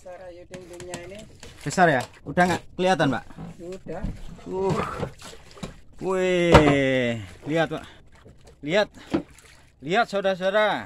besar ayu dindingnya ini. Besar ya? Udah nggak kelihatan, Pak? Sudah. Wih, lihat, Pak. Lihat. Lihat, saudara-saudara.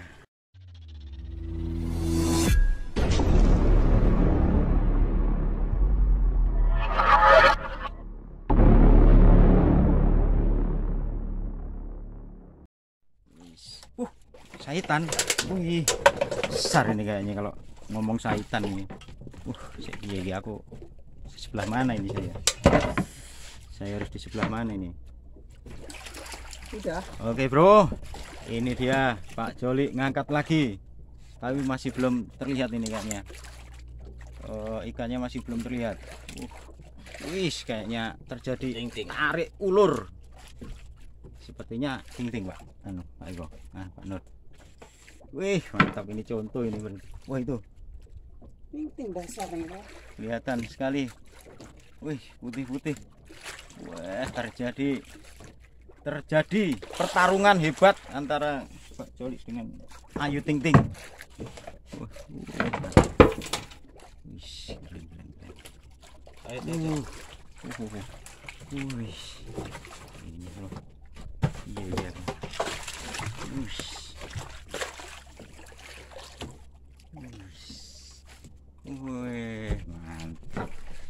Sahitan. Wih, besar ini kayaknya kalau ngomong sahitan ini. Iya, aku sebelah mana ini saya? Saya harus di sebelah mana ini? Sudah. Oke, bro. Ini dia Pak Joli ngangkat lagi. Tapi masih belum terlihat ini kayaknya. Ikannya masih belum terlihat. Wis, kayaknya terjadi tarik ulur. Sepertinya ting-ting, Pak. Pak Iko. Nah, Pak Nur. Wih, mantap ini contoh ini. Wah, itu Ting-ting dasar ini, Pak. kelihatan sekali. Wih, putih-putih. Wah, terjadi pertarungan hebat antara Pak Joli dengan Ayu Ting Ting. Wih, keren. Wih, ini loh. Iya. Wih, mantap.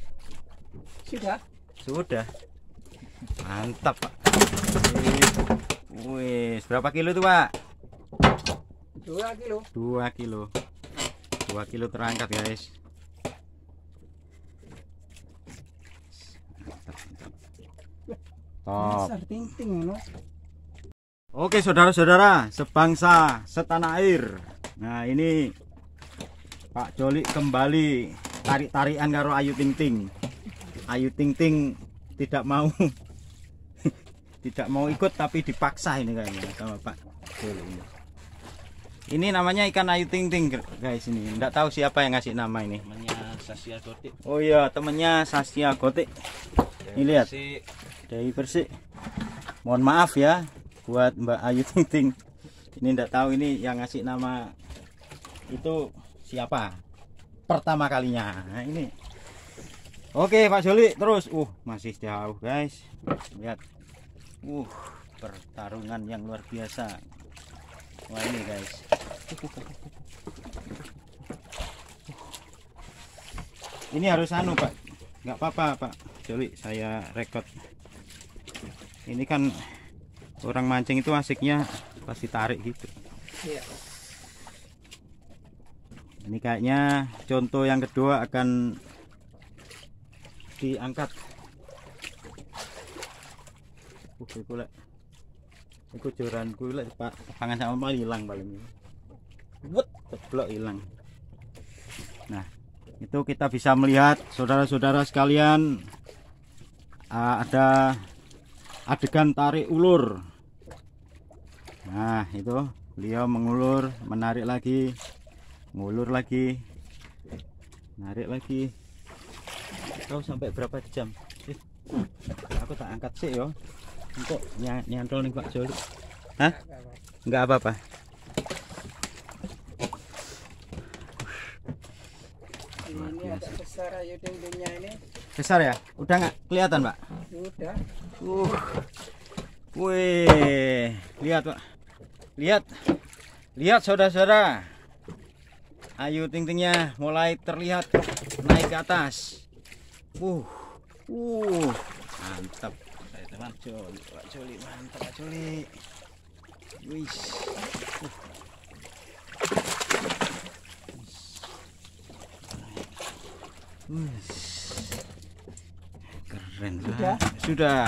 Sudah. Mantap, Pak. Wih, berapa kilo tuh, Pak? 2 kilo. 2 kilo. 2 kilo terangkat, guys. Mantap. Top. Besar ting-ting no. Oke, saudara-saudara, sebangsa setanah air. Nah, ini Pak Joli kembali tarik-tarikan karo Ayu Ting Ting. Ayu Ting Ting tidak mau ikut tapi dipaksa ini kayaknya sama Pak Joli ini. Ini namanya ikan Ayu Ting Ting, guys, ini. Enggak tahu siapa yang ngasih nama ini. Namanya Sasya Gotik. Oh iya, temennya Sasya Gotik. Ini lihat. Dari Persik. Mohon maaf ya buat Mbak Ayu Ting Ting. Ini enggak tahu ini yang ngasih nama itu siapa. Pertama kalinya. Nah, ini. Oke, Pak Joli terus. Masih jauh, guys. Lihat. Pertarungan yang luar biasa. Wah, ini, guys. Ini harus Pak. Nggak apa-apa, Pak Joli, saya rekod. Ini kan orang mancing itu asiknya pasti tarik gitu. Iya. Ini kayaknya contoh yang kedua akan diangkat. Iku joranku lek Pak pangan sama hilang paling. Ceblok hilang. Nah, itu kita bisa melihat saudara-saudara sekalian, ada adegan tarik ulur. Nah, itu beliau mengulur, menarik lagi, ngulur lagi, narik lagi. Tahu sampai berapa jam? Aku tak angkat sih yo. Untuk nyantol nih Pak Joli. Hah? Enggak apa-apa. Ini agak besar ayu dindingnya ini. Besar ya? Udah nggak kelihatan, Pak? Sudah. Wih, lihat, Pak. Lihat saudara-saudara. Ayu Ting Tingnya mulai terlihat naik ke atas. Mantap. Pak Joli, mantap Pak Joli. Wih. Keren. Sudah.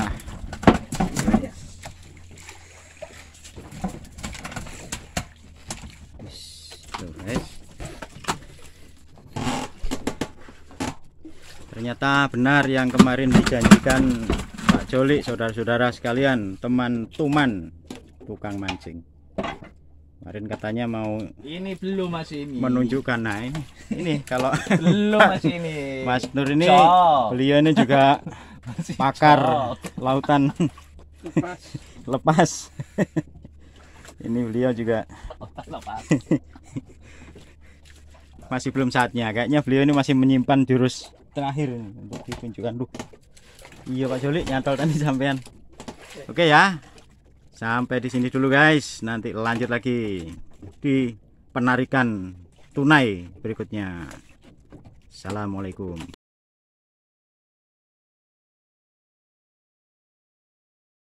Ternyata benar yang kemarin dijanjikan Pak Joli, saudara-saudara sekalian, teman-teman tukang mancing. Kemarin katanya mau ini belum masih ini menunjukkan. Nah, ini kalau belum masih ini Mas Nur ini beliau ini juga pakar lautan lepas. Ini beliau juga lepas. masih belum saatnya. Kayaknya beliau ini masih menyimpan jurus terakhir ini untuk ditunjukkan. Duh. Iya Pak Joli, nyantol tadi sampean. Oke ya. Sampai di sini dulu guys. Nanti lanjut lagi di penarikan tunai berikutnya. Assalamualaikum.